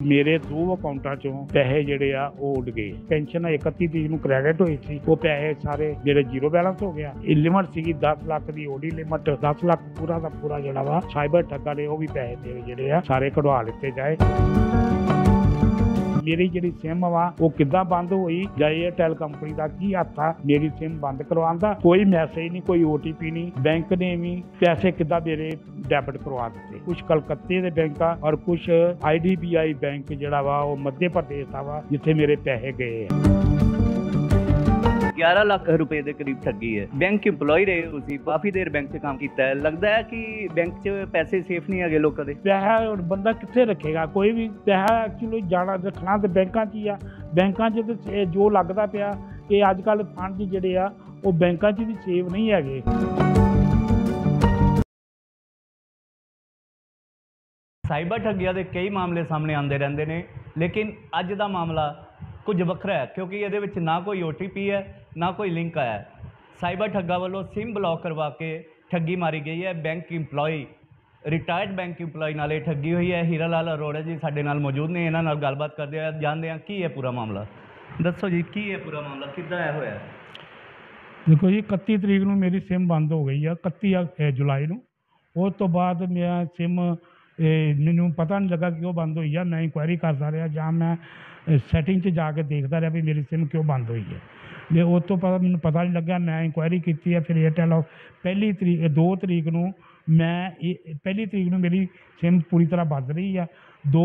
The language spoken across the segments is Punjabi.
ਮੇਰੇ ਦੋ ਅਕਾਊਂਟਾਂ ਚੋਂ ਪੈਸੇ ਜਿਹੜੇ ਆ ਉਹ ਉੱਡ ਗਏ। ਪੈਨਸ਼ਨ 31 ਤਰੀਕ ਨੂੰ ਕ੍ਰੈਡਿਟ ਹੋਈ ਸੀ, ਉਹ ਪੈਸੇ ਸਾਰੇ ਜਿਹੜੇ ਜ਼ੀਰੋ ਬੈਲੈਂਸ ਹੋ ਗਿਆ। ਇਹ ਲਿਮਟ ਸੀਗੀ 10 ਲੱਖ ਦੀ, ਓਡੀ ਲਿਮਟ 10 ਲੱਖ ਪੂਰਾ ਦਾ ਪੂਰਾ ਜਿਹੜਾ ਵਾ ਸਾਈਬਰ ਠੱਗਾਂ ਨੇ ਉਹ ਵੀ ਪੈਸੇ ਮੇਰੇ ਜਿਹੜੇ ਆ ਸਾਰੇ ਕਢਵਾ ਲਿੱਤੇ ਜਾਏ। ਮੇਰੀ ਜਿਹੜੀ ਸਿਮ ਵਾ ਉਹ ਕਿੱਦਾਂ ਬੰਦ ਹੋਈ ਜਾਂ ਏਅਰਟੈਲ ਕੰਪਨੀ ਦਾ ਕੀ ਹੱਥ ਆ ਮੇਰੀ ਸਿਮ ਬੰਦ ਕਰਵਾਉਣ ਦਾ? ਕੋਈ ਮੈਸੇਜ ਨਹੀਂ, ਕੋਈ OTP ਨਹੀਂ। ਬੈਂਕ ਨੇ ਵੀ ਪੈਸੇ ਕਿੱਦਾਂ ਮੇਰੇ ਡੈਬਿਟ ਕਰਵਾ ਦਿੱਤੇ। ਕੁਝ ਕਲਕੱਤੇ ਦੇ ਬੈਂਕ ਆ ਔਰ ਕੁਝ IDBI ਬੈਂਕ ਜਿਹੜਾ ਵਾ ਉਹ ਮੱਧ ਪ੍ਰਦੇਸ਼ ਦਾ ਵਾ ਜਿੱਥੇ ਮੇਰੇ ਪੈਸੇ ਗਏ ਆ। 11 ਲੱਖ रुपए ਦੇ ਕਰੀਬ ਠੱਗੀ ਹੈ। ਬੈਂਕ EMPLOYE ਰਹੇ ਤੁਸੀਂ, ਕਾਫੀ ਦੇਰ ਬੈਂਕ 'ਚ ਕੰਮ ਕੀਤਾ ਹੈ। ਲੱਗਦਾ ਹੈ ਕਿ ਬੈਂਕ 'ਚ ਪੈਸੇ ਸੇਫ ਨਹੀਂ ਹੈਗੇ ਲੋਕਾਂ ਦੇ। ਪੈਸਾ ਬੰਦਾ ਕਿੱਥੇ ਰੱਖੇਗਾ? ਕੋਈ ਵੀ ਪੈਸਾ ਐਕਚੁਅਲੀ ਜਾਣਾ ਰੱਖਣਾ ਤੇ ਬੈਂਕਾਂ 'ਚ ਹੀ ਆ। ਬੈਂਕਾਂ 'ਚ ਤੇ ਜੋ ਲੱਗਦਾ ਪਿਆ ਕਿ ਅੱਜ ਕੱਲ੍ਹ ਫੰਡ ਜਿਹੜੇ ਆ ਉਹ ਬੈਂਕਾਂ 'ਚ ਵੀ ਸੇਵ ਨਹੀਂ ਹੈਗੇ। ਸਾਈਬਰ ਠੱਗੀਆਂ ਦੇ ਕਈ ਮਾਮਲੇ ਸਾਹਮਣੇ ਆਉਂਦੇ ਰਹਿੰਦੇ ਨੇ, ਲੇਕਿਨ ਅੱਜ ਦਾ ਮਾਮਲਾ ਕੁਝ ਵੱਖਰਾ ਹੈ ਕਿਉਂਕਿ ਇਹਦੇ ਵਿੱਚ ਨਾ ਕੋਈ OTP ਹੈ ਨਾ ਕੋਈ ਲਿੰਕ ਆਇਆ ਹੈ। ਸਾਈਬਰ ਠੱਗਾਂ ਵੱਲੋਂ ਸਿਮ ਬਲੌਕ ਕਰਵਾ ਕੇ ਠੱਗੀ ਮਾਰੀ ਗਈ ਹੈ। Bank EMPLOYE, retired bank EMPLOYE ਨਾਲ ਇਹ ਠੱਗੀ ਹੋਈ ਹੈ। ਹੀਰਾ ਲਾਲ ਅਰੋੜਾ ਜੀ ਸਾਡੇ ਨਾਲ ਮੌਜੂਦ ਨੇ, ਇਹਨਾਂ ਨਾਲ ਗੱਲਬਾਤ ਕਰਦੇ ਆ, ਜਾਣਦੇ ਹਾਂ ਕੀ ਹੈ ਪੂਰਾ ਮਾਮਲਾ। ਦੱਸੋ ਜੀ ਕੀ ਹੈ ਪੂਰਾ ਮਾਮਲਾ, ਕਿੱਦਾਂ ਇਹ ਹੋਇਆ? ਦੇਖੋ ਜੀ, 31 ਤਰੀਕ ਨੂੰ ਮੇਰੀ ਸਿਮ ਬੰਦ ਹੋ ਗਈ ਆ, 31 ਜੁਲਾਈ ਨੂੰ। ਉਸ ਤੋਂ ਬਾਅਦ ਮੇਰਾ ਸਿਮ ਮੈਨੂੰ ਪਤਾ ਨਹੀਂ ਲੱਗਾ ਕਿ ਉਹ ਬੰਦ ਹੋਈ ਆ। ਮੈਂ ਇਨਕੁਆਇਰੀ ਕਰਦਾ ਰਿਹਾ ਜਾਂ ਮੈਂ ਸੈਟਿੰਗ 'ਚ ਜਾ ਕੇ ਦੇਖਦਾ ਰਿਹਾ ਵੀ ਮੇਰੀ ਸਿਮ ਕਿਉਂ ਬੰਦ ਹੋਈ ਹੈ। ਜੇ ਉਸ ਤੋਂ ਬਾਅਦ ਮੈਨੂੰ ਪਤਾ ਨਹੀਂ ਲੱਗਿਆ, ਮੈਂ ਇਨਕੁਆਇਰੀ ਕੀਤੀ ਹੈ। ਫਿਰ ਏਅਰਟੈਲ 2 ਤਰੀਕ ਨੂੰ ਪਹਿਲੀ ਤਰੀਕ ਨੂੰ ਮੇਰੀ ਸਿਮ ਪੂਰੀ ਤਰ੍ਹਾਂ ਬੰਦ ਰਹੀ ਆ। 2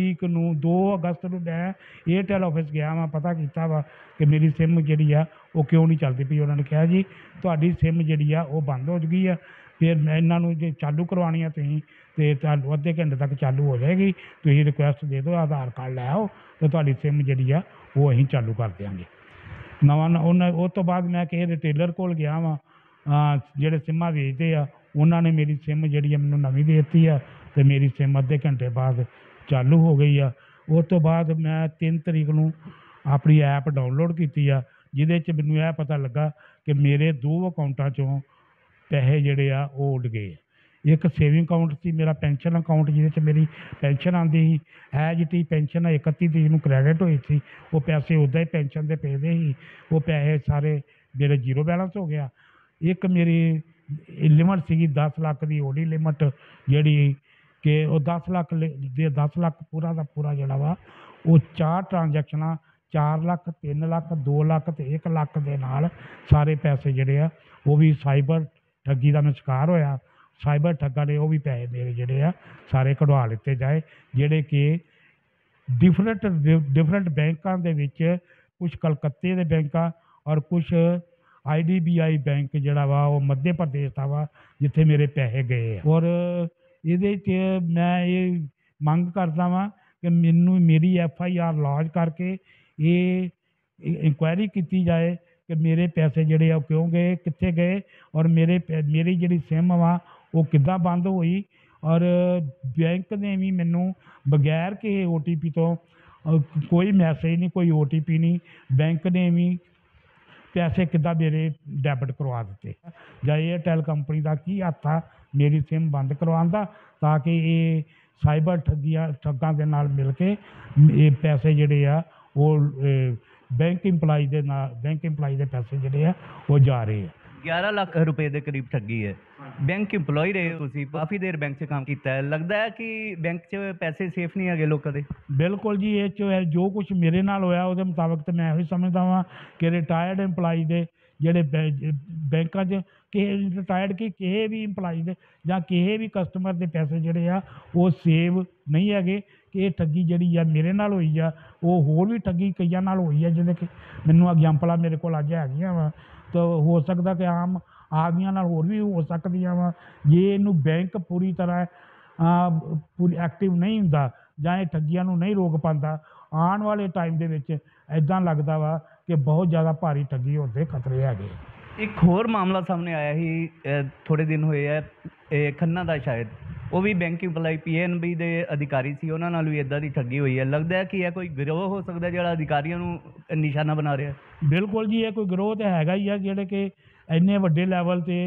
ਅਗਸਤ ਨੂੰ ਮੈਂ ਏਅਰਟੈਲ ਆਫਿਸ ਗਿਆ ਵਾਂ, ਪਤਾ ਕੀਤਾ ਵਾ ਕਿ ਮੇਰੀ ਸਿਮ ਜਿਹੜੀ ਆ ਉਹ ਕਿਉਂ ਨਹੀਂ ਚੱਲਦੀ ਪਈ। ਉਹਨਾਂ ਨੇ ਕਿਹਾ ਜੀ ਤੁਹਾਡੀ ਸਿਮ ਜਿਹੜੀ ਆ ਉਹ ਬੰਦ ਹੋ ਗਈ ਆ। ਫਿਰ ਮੈਂ ਇਹਨਾਂ ਨੂੰ ਜੇ ਚਾਲੂ ਕਰਵਾਉਣੀ ਆ ਤੁਸੀਂ ਅਤੇ ਚਾਲੂ ਅੱਧੇ ਘੰਟੇ ਤੱਕ ਚਾਲੂ ਹੋ ਜਾਏਗੀ। ਤੁਸੀਂ ਰਿਕੁਐਸਟ ਦੇ ਦਿਓ, ਆਧਾਰ ਕਾਰਡ ਲੈ ਆਓ ਅਤੇ ਤੁਹਾਡੀ ਸਿਮ ਜਿਹੜੀ ਆ ਉਹ ਅਸੀਂ ਚਾਲੂ ਕਰ ਦਿਆਂਗੇ। ਉਸ ਤੋਂ ਬਾਅਦ ਮੈਂ ਕਿਸੇ ਰਿਟੇਲਰ ਕੋਲ ਗਿਆ ਵਾਂ, ਜਿਹੜੇ ਸਿਮਾਂ ਵੇਚਦੇ ਆ, ਉਹਨਾਂ ਨੇ ਮੇਰੀ ਸਿਮ ਜਿਹੜੀ ਆ ਮੈਨੂੰ ਨਵੀਂ ਦੇ ਦਿੱਤੀ ਆ ਅਤੇ ਮੇਰੀ ਸਿਮ ਅੱਧੇ ਘੰਟੇ ਬਾਅਦ ਚਾਲੂ ਹੋ ਗਈ ਆ। ਉਸ ਤੋਂ ਬਾਅਦ ਮੈਂ 3 ਤਰੀਕ ਨੂੰ ਆਪਣੀ ਐਪ ਡਾਊਨਲੋਡ ਕੀਤੀ ਆ, ਜਿਹਦੇ 'ਚ ਮੈਨੂੰ ਇਹ ਪਤਾ ਲੱਗਾ ਕਿ ਮੇਰੇ 2 ਅਕਾਊਂਟਾਂ 'ਚੋਂ ਪੈਸੇ ਜਿਹੜੇ ਆ ਉਹ ਉੱਡ ਗਏ। ਇੱਕ ਸੇਵਿੰਗ ਅਕਾਊਂਟ ਸੀ ਮੇਰਾ, ਪੈਨਸ਼ਨ ਅਕਾਊਂਟ, ਜਿਹਦੇ 'ਚ ਮੇਰੀ ਪੈਨਸ਼ਨ ਆਉਂਦੀ ਸੀ। ਜਿਹੜੀ ਪੈਨਸ਼ਨ 31 ਤਰੀਕ ਨੂੰ ਕ੍ਰੈਡਿਟ ਹੋਈ ਸੀ, ਉਹ ਪੈਸੇ ਉੱਦਾਂ ਹੀ ਪੈਨਸ਼ਨ ਦੇ ਪਏ ਦੇ ਸੀ, ਉਹ ਪੈਸੇ ਸਾਰੇ ਮੇਰੇ ਜ਼ੀਰੋ ਬੈਲੈਂਸ ਹੋ ਗਿਆ। ਇੱਕ ਮੇਰੀ ਲਿਮਟ ਸੀਗੀ 10 ਲੱਖ ਦੀ, ਓਡੀ ਲਿਮਟ, ਜਿਹੜੀ ਕਿ ਉਹ 10 ਲੱਖ ਪੂਰਾ ਦਾ ਪੂਰਾ ਜਿਹੜਾ ਵਾ ਉਹ 4 ਟ੍ਰਾਂਜੈਕਸ਼ਨਾਂ 4 ਲੱਖ, 3 ਲੱਖ, 2 ਲੱਖ ਅਤੇ 1 ਲੱਖ ਦੇ ਨਾਲ ਸਾਰੇ ਪੈਸੇ ਜਿਹੜੇ ਆ ਉਹ ਵੀ ਸਾਈਬਰ ਠੱਗੀ ਦਾ ਮੈਂ ਸ਼ਿਕਾਰ ਹੋਇਆ। ਸਾਈਬਰ ਠੱਗਾਂ ਨੇ ਉਹ ਵੀ ਪੈਸੇ ਮੇਰੇ ਜਿਹੜੇ ਆ ਸਾਰੇ ਕਢਵਾ ਲਿੱਤੇ ਜਾਏ, ਜਿਹੜੇ ਕਿ ਡਿਫਰੈਂਟ ਬੈਂਕਾਂ ਦੇ ਵਿੱਚ, ਕੁਝ ਕਲਕੱਤੇ ਦੇ ਬੈਂਕ ਆ ਔਰ ਕੁਝ IDBI ਬੈਂਕ ਜਿਹੜਾ ਵਾ ਉਹ ਮੱਧ ਪ੍ਰਦੇਸ਼ ਦਾ ਵਾ ਜਿੱਥੇ ਮੇਰੇ ਪੈਸੇ ਗਏ ਆ। ਔਰ ਇਹਦੇ 'ਚ ਮੈਂ ਇਹ ਮੰਗ ਕਰਦਾ ਵਾਂ ਕਿ ਮੇਰੀ FIR ਲੌਜ ਕਰਕੇ ਇਹ ਇਨਕੁਆਇਰੀ ਕੀਤੀ ਜਾਏ ਕਿ ਮੇਰੇ ਪੈਸੇ ਜਿਹੜੇ ਆ ਉਹ ਕਿਉਂ ਗਏ, ਕਿੱਥੇ ਗਏ, ਔਰ ਮੇਰੀ ਜਿਹੜੀ ਸਿਮ ਵਾ ਉਹ ਕਿੱਦਾਂ ਬੰਦ ਹੋਈ। ਔਰ ਬੈਂਕ ਨੇ ਵੀ ਮੈਨੂੰ ਬਗੈਰ ਕਿਸੇ OTP ਤੋਂ, ਕੋਈ ਮੈਸੇਜ ਨਹੀਂ, ਕੋਈ OTP ਨਹੀਂ, ਬੈਂਕ ਨੇ ਵੀ ਪੈਸੇ ਕਿੱਦਾਂ ਮੇਰੇ ਡੈਬਿਟ ਕਰਵਾ ਦਿੱਤੇ। ਜਾਂ ਏਅਰਟੈਲ ਕੰਪਨੀ ਦਾ ਕੀ ਹੱਥ ਆ ਮੇਰੀ ਸਿਮ ਬੰਦ ਕਰਵਾਉਣ ਦਾ, ਤਾਂ ਕਿ ਇਹ ਸਾਈਬਰ ਠੱਗਾਂ ਦੇ ਨਾਲ ਮਿਲ ਕੇ ਇਹ ਪੈਸੇ ਜਿਹੜੇ ਆ ਉਹ ਬੈਂਕ EMPLOYE ਦੇ ਪੈਸੇ ਜਿਹੜੇ ਆ ਉਹ ਜਾ ਰਹੇ ਆ। 11 ਲੱਖ रुपए ਦੇ ਕਰੀਬ ਠੱਗੀ ਹੈ। ਬੈਂਕ EMPLOYE ਰਹੇ ਤੁਸੀਂ, ਕਾਫੀ ਦੇਰ ਬੈਂਕ 'ਚ ਕੰਮ ਕੀਤਾ ਹੈ। ਲੱਗਦਾ ਹੈ ਕਿ ਬੈਂਕ 'ਚ ਪੈਸੇ ਸੇਫ ਨਹੀਂ ਹੈਗੇ ਲੋਕਾਂ ਦੇ। ਬਿਲਕੁਲ ਜੀ, ਇਹ 'ਚ ਜੋ ਕੁਝ ਮੇਰੇ ਨਾਲ ਹੋਇਆ ਉਹਦੇ ਮੁਤਾਬਕ ਤਾਂ ਮੈਂ ਇਹੋ ਹੀ ਸਮਝਦਾ ਵਾਂ ਕਿ ਰਿਟਾਇਰਡ EMPLOYE ਦੇ ਜਿਹੜੇ ਬੈਂਕਾਂ 'ਚ ਰਿਟਾਇਰਡ ਕਿਸੇ ਵੀ EMPLOYE ਦੇ ਜਾਂ ਕਿਸੇ ਵੀ ਕਸਟਮਰ ਦੇ ਪੈਸੇ ਜਿਹੜੇ ਆ ਉਹ ਸੇਵ ਨਹੀਂ ਹੈਗੇ। ਕਿ ਇਹ ਠੱਗੀ ਜਿਹੜੀ ਆ ਮੇਰੇ ਨਾਲ ਹੋਈ ਆ, ਉਹ ਹੋਰ ਵੀ ਠੱਗੀ ਕਈਆਂ ਨਾਲ ਹੋਈ ਆ, ਜਿਹਦੇ ਕਿ ਮੈਨੂੰ ਐਗਜ਼ਾਮਪਲਾਂ ਮੇਰੇ ਕੋਲ ਅੱਜ ਹੈਗੀਆਂ ਵਾ। ਤਾਂ ਹੋ ਸਕਦਾ ਕਿ ਆਮ ਆਦਮੀਆਂ ਨਾਲ ਹੋਰ ਵੀ ਹੋ ਸਕਦੀਆਂ ਵਾ, ਜੇ ਇਹਨੂੰ ਬੈਂਕ ਪੂਰੀ ਤਰ੍ਹਾਂ ਪੂਰੀ ਐਕਟਿਵ ਨਹੀਂ ਹੁੰਦਾ ਜਾਂ ਇਹ ਠੱਗੀਆਂ ਨੂੰ ਨਹੀਂ ਰੋਕ ਪਾਉਂਦਾ। ਆਉਣ ਵਾਲੇ ਟਾਈਮ ਦੇ ਵਿੱਚ ਇੱਦਾਂ ਲੱਗਦਾ ਵਾ ਕਿ ਬਹੁਤ ਜ਼ਿਆਦਾ ਭਾਰੀ ਠੱਗੀ ਹੋਣ ਦੇ ਖਤਰੇ ਹੈਗੇ। ਇੱਕ ਹੋਰ ਮਾਮਲਾ ਸਾਹਮਣੇ ਆਇਆ ਸੀ ਥੋੜ੍ਹੇ ਦਿਨ ਹੋਏ ਹੈ, ਇਹ ਖੰਨਾ ਦਾ, ਸ਼ਾਇਦ ਉਹ ਵੀ ਬੈਂਕ EMPLOYE PNB ਦੇ ਅਧਿਕਾਰੀ ਸੀ, ਉਹਨਾਂ ਨਾਲ ਵੀ ਇੱਦਾਂ ਦੀ ਠੱਗੀ ਹੋਈ ਹੈ। ਲੱਗਦਾ ਹੈ ਕਿ ਇਹ ਕੋਈ ਗਿਰੋਹ ਹੋ ਸਕਦਾ ਜਿਹੜਾ ਅਧਿਕਾਰੀਆਂ ਨੂੰ ਨਿਸ਼ਾਨਾ ਬਣਾ ਰਿਹਾ। ਬਿਲਕੁਲ ਜੀ, ਇਹ ਕੋਈ ਗਿਰੋਹ ਤਾਂ ਹੈਗਾ ਹੀ ਆ, ਜਿਹੜੇ ਕਿ ਇੰਨੇ ਵੱਡੇ ਲੈਵਲ 'ਤੇ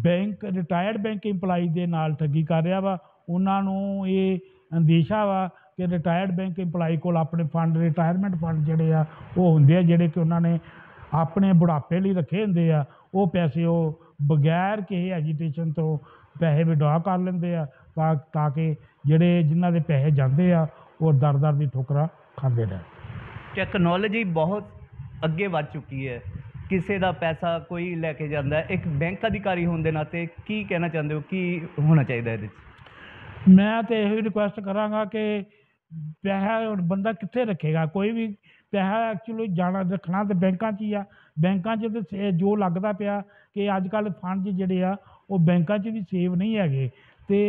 ਰਿਟਾਇਰਡ ਬੈਂਕ EMPLOYE ਦੇ ਨਾਲ ਠੱਗੀ ਕਰ ਰਿਹਾ ਵਾ। ਉਹਨਾਂ ਨੂੰ ਇਹ ਅੰਦੇਸ਼ਾ ਵਾ ਕਿ ਰਿਟਾਇਰਡ ਬੈਂਕ ਇੰਪਲਾਈ ਕੋਲ ਆਪਣੇ ਫੰਡ, ਰਿਟਾਇਰਮੈਂਟ ਫੰਡ ਜਿਹੜੇ ਆ ਉਹ ਹੁੰਦੇ ਆ, ਜਿਹੜੇ ਕਿ ਉਹਨਾਂ ਨੇ ਆਪਣੇ ਬੁਢਾਪੇ ਲਈ ਰੱਖੇ ਹੁੰਦੇ ਆ। ਉਹ ਪੈਸੇ ਉਹ ਬਗੈਰ ਕਿਸੇ ਐਜੀਟੇਸ਼ਨ ਤੋਂ ਪੈਸੇ ਵਿਡਰਾ ਕਰ ਲੈਂਦੇ ਆ, ਤਾਂ ਕਿ ਜਿਹੜੇ ਜਿਨ੍ਹਾਂ ਦੇ ਪੈਸੇ ਜਾਂਦੇ ਆ ਉਹ ਦਰ ਦੀ ਠੋਕਰਾਂ ਖਾਂਦੇ ਰਹਿਣ। ਟੈਕਨੋਲੋਜੀ ਬਹੁਤ ਅੱਗੇ ਵੱਧ ਚੁੱਕੀ ਹੈ। ਕਿਸੇ ਦਾ ਪੈਸਾ ਕੋਈ ਲੈ ਕੇ ਜਾਂਦਾ ਹੈ, ਇੱਕ ਬੈਂਕ ਅਧਿਕਾਰੀ ਹੋਣ ਦੇ ਨਾਤੇ ਕੀ ਕਹਿਣਾ ਚਾਹੁੰਦੇ ਹੋ, ਕੀ ਹੋਣਾ ਚਾਹੀਦਾ ਇਹਦੇ 'ਚ? ਮੈਂ ਤਾਂ ਇਹੋ ਹੀ ਰਿਕੁਐਸਟ ਕਰਾਂਗਾ ਕਿ ਪੈਸਾ ਹੁਣ ਬੰਦਾ ਕਿੱਥੇ ਰੱਖੇਗਾ? ਕੋਈ ਵੀ ਪੈਸਾ ਐਕਚੁਅਲੀ ਜਾਣਾ ਰੱਖਣਾ ਤਾਂ ਬੈਂਕਾਂ 'ਚ ਹੀ ਆ। ਬੈਂਕਾਂ 'ਚ ਤਾਂ ਜੋ ਲੱਗਦਾ ਪਿਆ ਕਿ ਅੱਜ ਕੱਲ੍ਹ ਫੰਡ ਜਿਹੜੇ ਆ ਉਹ ਬੈਂਕਾਂ 'ਚ ਵੀ ਸੇਵ ਨਹੀਂ ਹੈਗੇ। ਅਤੇ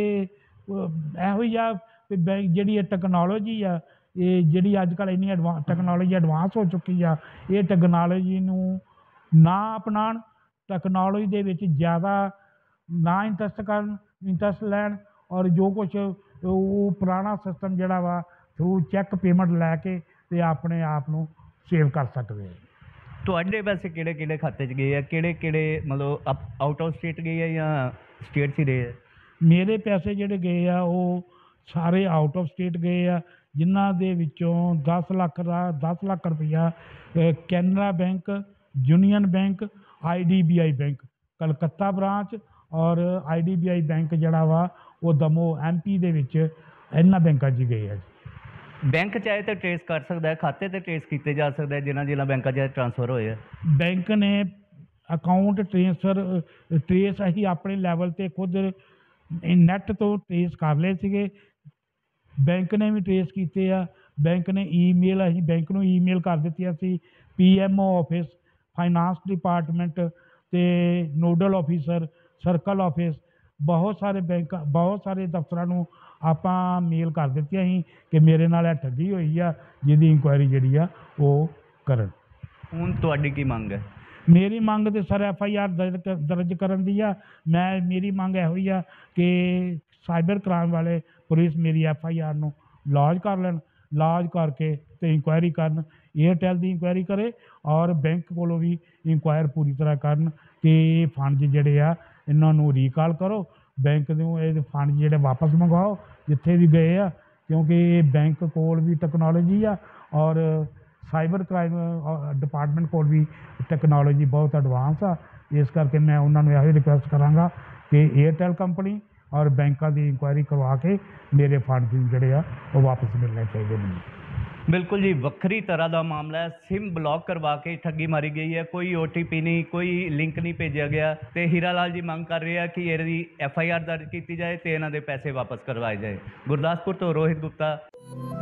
ਇਹੋ ਹੀ ਆ ਵੀ ਬੈਂਕ ਜਿਹੜੀ ਇਹ ਟੈਕਨੋਲੋਜੀ ਆ, ਇਹ ਜਿਹੜੀ ਅੱਜ ਕੱਲ੍ਹ ਇੰਨੀ ਟੈਕਨੋਲੋਜੀ ਐਡਵਾਂਸ ਹੋ ਚੁੱਕੀ ਆ, ਇਹ ਟੈਕਨੋਲੋਜੀ ਨੂੰ ਨਾ ਅਪਣਾਉਣ, ਟੈਕਨੋਲੋਜੀ ਦੇ ਵਿੱਚ ਜ਼ਿਆਦਾ ਨਾ ਇੰਟਰਸਟ ਲੈਣ, ਔਰ ਜੋ ਕੁਛ ਉਹ ਪੁਰਾਣਾ ਸਿਸਟਮ ਜਿਹੜਾ ਵਾ ਥਰੂ ਚੈੱਕ ਪੇਮੈਂਟ ਲੈ ਕੇ ਅਤੇ ਆਪਣੇ ਆਪ ਨੂੰ ਸੇਵ ਕਰ ਸਕਦੇ ਆ। ਤੁਹਾਡੇ ਪੈਸੇ ਕਿਹੜੇ ਕਿਹੜੇ ਖਾਤੇ 'ਚ ਗਏ ਆ? ਕਿਹੜੇ ਮਤਲਬ ਆਊਟ ਆਫ ਸਟੇਟ ਗਏ ਆ ਜਾਂ ਸਟੇਟ 'ਚ ਹੀ ਰਹੇ ਆ? ਮੇਰੇ ਪੈਸੇ ਜਿਹੜੇ ਗਏ ਆ ਉਹ ਸਾਰੇ ਆਊਟ ਆਫ ਸਟੇਟ ਗਏ ਆ, ਜਿਨ੍ਹਾਂ ਦੇ ਵਿੱਚੋਂ 10 ਲੱਖ ਰੁਪਈਆ Canara bank, union bank, IDBI bank Calcutta branch, ਔਰ IDBI ਬੈਂਕ ਜਿਹੜਾ ਵਾ ਉਹ ਦਮੋ MP ਦੇ ਵਿੱਚ, ਇਹਨਾਂ ਬੈਂਕਾਂ 'ਚ ਗਏ ਆ ਜੀ। ਬੈਂਕ ਚਾਹੇ ਤਾਂ ਟਰੇਸ ਕਰ ਸਕਦਾ ਹੈ, ਖਾਤੇ ਤੇ ਟਰੇਸ ਕੀਤੇ ਜਾ ਸਕਦੇ ਜਿਨ੍ਹਾਂ ਬੈਂਕਾਂ 'ਚ ਟ੍ਰਾਂਸਫਰ ਹੋਏ ਆ। ਬੈਂਕ ਨੇ ਅਕਾਊਂਟ ਟਰੇਸ ਅਸੀਂ ਆਪਣੇ ਲੈਵਲ 'ਤੇ ਖੁਦ ਨੈੱਟ ਤੋਂ ਟਰੇਸ ਕਰ ਲਏ ਸੀਗੇ। ਬੈਂਕ ਨੇ ਵੀ ਟਰੇਸ ਕੀਤੇ ਆ। ਬੈਂਕ ਨੇ ਅਸੀਂ ਬੈਂਕ ਨੂੰ ਈਮੇਲ ਕਰ ਦਿੱਤੀਆਂ ਸੀ। PMO ਆਫਿਸ, ਫਾਈਨਾਂਸ ਡਿਪਾਰਟਮੈਂਟ ਅਤੇ ਨੋਡਲ ਆਫਿਸਰ, ਸਰਕਲ ਆਫਿਸ, ਬਹੁਤ ਸਾਰੇ ਦਫ਼ਤਰਾਂ ਨੂੰ ਆਪਾਂ ਮੇਲ ਕਰ ਦਿੱਤੀਆਂ ਸੀ ਕਿ ਮੇਰੇ ਨਾਲ ਇਹ ਠੱਗੀ ਹੋਈ ਆ, ਜਿਹਦੀ ਇਨਕੁਆਇਰੀ ਜਿਹੜੀ ਆ ਉਹ ਕਰਨ। ਹੁਣ ਤੁਹਾਡੀ ਕੀ ਮੰਗ ਹੈ? ਮੇਰੀ ਮੰਗ ਤਾਂ ਸਰ FIR ਦਰਜ ਕਰਨ ਦੀ ਆ। ਮੇਰੀ ਮੰਗ ਇਹੋ ਹੀ ਆ ਕਿ ਸਾਈਬਰ ਕ੍ਰਾਈਮ ਵਾਲੇ ਪੁਲਿਸ ਮੇਰੀ FIR ਨੂੰ ਲੌਜ ਕਰ ਲੈਣ, ਲੌਜ ਕਰਕੇ ਅਤੇ ਇਨਕੁਆਇਰੀ ਕਰਨ। ਏਅਰਟੈਲ ਦੀ ਇਨਕੁਆਇਰੀ ਕਰੇ ਔਰ ਬੈਂਕ ਕੋਲੋਂ ਵੀ ਇਨਕੁਆਇਰ ਪੂਰੀ ਤਰ੍ਹਾਂ ਕਰਨ ਕਿ ਇਹ ਫੰਡ ਜਿਹੜੇ ਆ ਇਹਨਾਂ ਨੂੰ ਰੀਕਾਲ ਕਰੋ, ਬੈਂਕ ਨੂੰ ਇਹ ਫੰਡ ਜਿਹੜੇ ਵਾਪਸ ਮੰਗਵਾਓ ਜਿੱਥੇ ਵੀ ਗਏ ਆ, ਕਿਉਂਕਿ ਇਹ ਬੈਂਕ ਕੋਲ ਵੀ ਟੈਕਨੋਲੋਜੀ ਆ ਔਰ ਸਾਈਬਰ ਕ੍ਰਾਈਮ ਡਿਪਾਰਟਮੈਂਟ ਕੋਲ ਵੀ ਟੈਕਨੋਲੋਜੀ ਬਹੁਤ ਐਡਵਾਂਸ ਆ। ਇਸ ਕਰਕੇ ਮੈਂ ਉਹਨਾਂ ਨੂੰ ਇਹੋ ਹੀ ਰਿਕੁਐਸਟ ਕਰਾਂਗਾ ਕਿ ਏਅਰਟੈਲ ਕੰਪਨੀ ਔਰ ਬੈਂਕਾਂ ਦੀ ਇਨਕੁਆਇਰੀ ਕਰਵਾ ਕੇ ਮੇਰੇ ਫੰਡ ਜਿਹੜੇ ਆ ਉਹ ਵਾਪਸ ਮਿਲਣੇ ਚਾਹੀਦੇ ਮੈਨੂੰ। ਬਿਲਕੁਲ ਜੀ, ਵੱਖਰੀ ਤਰ੍ਹਾਂ ਦਾ ਮਾਮਲਾ ਹੈ। ਸਿਮ ਬਲੌਕ ਕਰਵਾ ਕੇ ਠੱਗੀ ਮਾਰੀ ਗਈ ਹੈ। ਕੋਈ OTP ਨਹੀਂ, ਕੋਈ ਲਿੰਕ ਨਹੀਂ ਭੇਜਿਆ ਗਿਆ ਅਤੇ ਹੀਰਾ ਲਾਲ ਜੀ ਮੰਗ ਕਰ ਰਹੇ ਆ ਕਿ ਇਹਦੀ FIR ਦਰਜ ਕੀਤੀ ਜਾਏ ਅਤੇ ਇਹਨਾਂ ਦੇ ਪੈਸੇ ਵਾਪਸ ਕਰਵਾਏ ਜਾਏ। ਗੁਰਦਾਸਪੁਰ ਤੋਂ ਰੋਹਿਤ ਗੁਪਤਾ।